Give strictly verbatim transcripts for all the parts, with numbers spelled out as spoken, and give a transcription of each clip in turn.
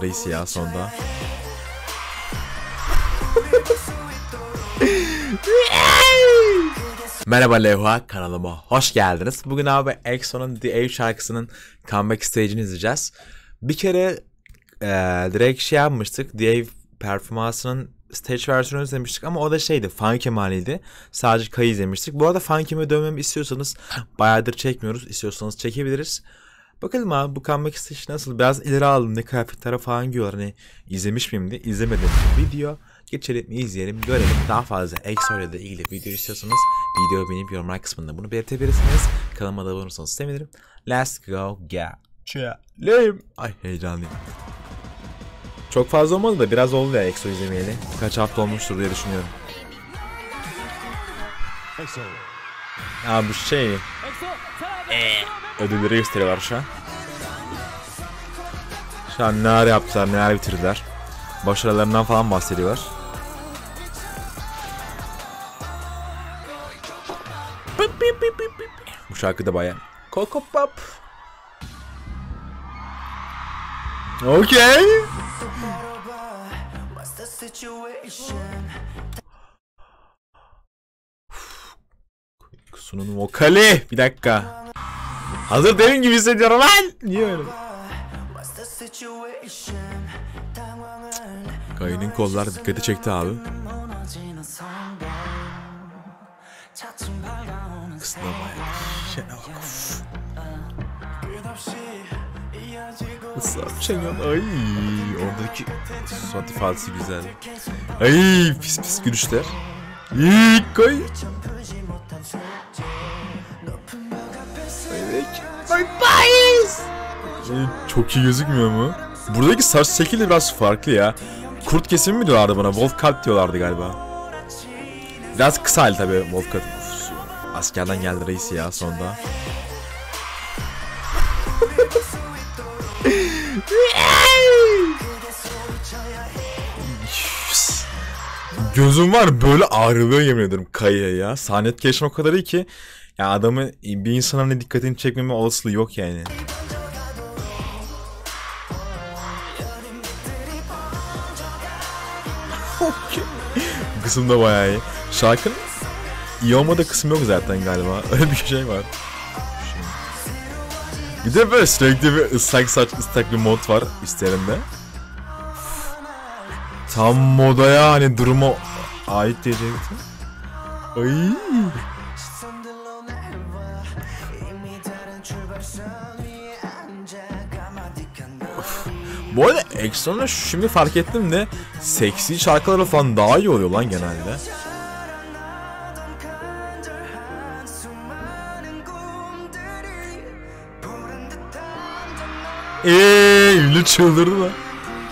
geldi reis ya sonda. Merhaba Levha, kanalıma hoş geldiniz. Bugün abi EXO'nun The Ave şarkısının comeback stage'ini izleyeceğiz. Bir kere e, direkt şey yapmıştık. The Ave performansının stage versiyonu izlemiştik ama o da şeydi, Funky Money'di. Sadece Kay'ı izlemiştik. Bu arada Funky'me dönmemi istiyorsanız, bayağıdır çekmiyoruz. İstiyorsanız çekebiliriz. Bakalım abi bu comeback stage nasıl? Biraz ileri aldım, ne kıyafetler falan giyiyorlar. Hani izlemiş miyim diye. İzlemedim video. Geçelim, izleyelim, görelim. Daha fazla EXO ile ilgili video istiyorsanız videoyu beğenip yorumlar kısmında bunu belirtebilirsiniz. Kanalıma da abone olursanız sevinirim. Let's go geçelim. Ay heyecanlıyım. Çok fazla olmadı da biraz oldu ya EXO izlemeyeli. Kaç hafta olmuştur diye düşünüyorum. Aa bu şey. Eee. Ödülleri gösteriyorlar şu an. Şu an neler yaptılar, neler bitirdiler. Başarılarından falan bahsediyorlar. Bu şarkı da bayağı. Coco Pop. Okay. Kusunun vokali. Bir dakika. Hazır demin gibi hissediyorum lan. Niye öyle? Kayının kollar dikkati çekti abi. Kısına bayağı. Şena bak. Isap çengen. Ay. Oradaki suat ifadesi güzel. Ay pis pis gülüşler. İyi koy. Çok iyi gözükmüyor mu? Buradaki saç şekli biraz farklı ya. Kurt kesimi mi diyorlardı bana? Wolf cut diyorlardı galiba. Biraz kısa hali tabi Wolf cut. Uf, askerden geldi reis ya sonda. Gözüm var böyle ağrılıyor yemin ederim Kaya'ya ya. Sahne etkileşim o kadar iyi ki. Ya adamı bir insanın ne dikkatini çekmeme olasılığı yok yani. Bu kısım da bayağı iyi. Şarkının iyi olmadığı kısım yok zaten galiba. Öyle bir şey var. Bir de böyle sürekli bir ıslak saç, ıslak bir mod var üstlerinde. Tam modaya hani duruma ait diyecektim. Ay. Bu arada EXO'nun şimdi fark ettim de seksi şarkıları falan daha iyi oluyor lan genelde. Eee ünlü çıldırdı lan.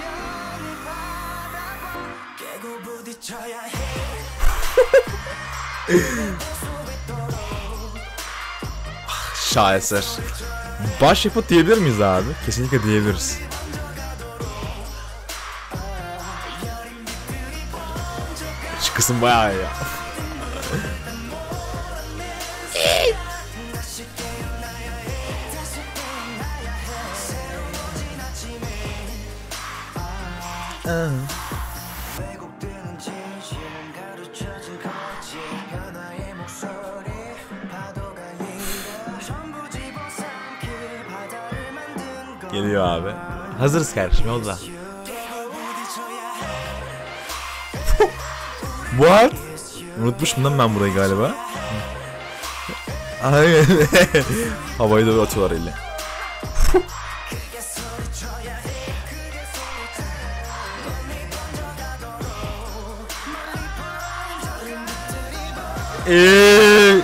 Şaheser. Başyapıt diyebilir miyiz abi? Kesinlikle diyebiliriz. Şu kısım bayağı ya. Geliyor abi. Hazırız kardeşim yolda. What? Unutmuşum lan ben burayı galiba. Aynen. Havayı da atıyorlar elle. Eee.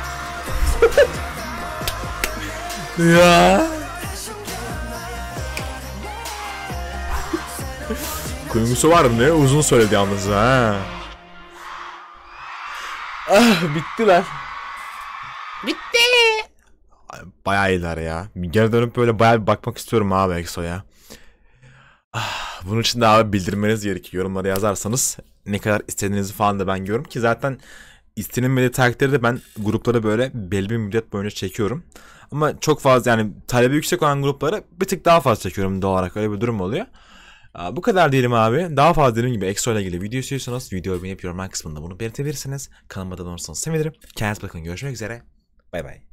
Ya. Kuyumusu var ne? Uzun söyledi yalnız ha. Ah bittiler. Bitti. Bayağı iyiler ya. Geri dönüp böyle bayağı bir bakmak istiyorum abi EXO'ya. Ah, bunun için de abi bildirmeniz gerekiyor. Yorumlara yazarsanız ne kadar istediğinizi falan da ben görüyorum ki zaten istenilmediği takdirde de ben grupları böyle belli bir müddet boyunca çekiyorum. Ama çok fazla yani talebi yüksek olan grupları bir tık daha fazla çekiyorum doğal olarak, öyle bir durum oluyor. Aa, bu kadar diyelim abi. Daha fazla dediğim gibi EXO ile ilgili video istiyorsanız videoyu beğenip yorumlar kısmında bunu belirtebilirsiniz. Kanalıma da abone olursanız sevinirim. Kendinize bakın. Görüşmek üzere. Bay bay.